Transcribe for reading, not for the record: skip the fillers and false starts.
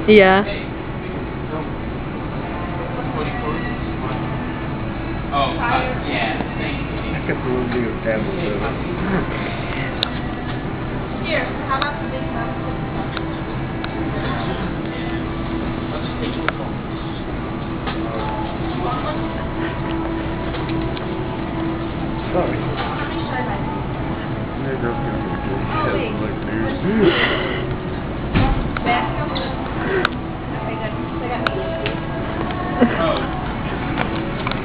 Yeah. Oh, yeah. I kept a little bit of camel too. Here, how about the big one? I'll just take your phone. Sorry. Let me show you my. They're joking. Oh, wait. Like, dude.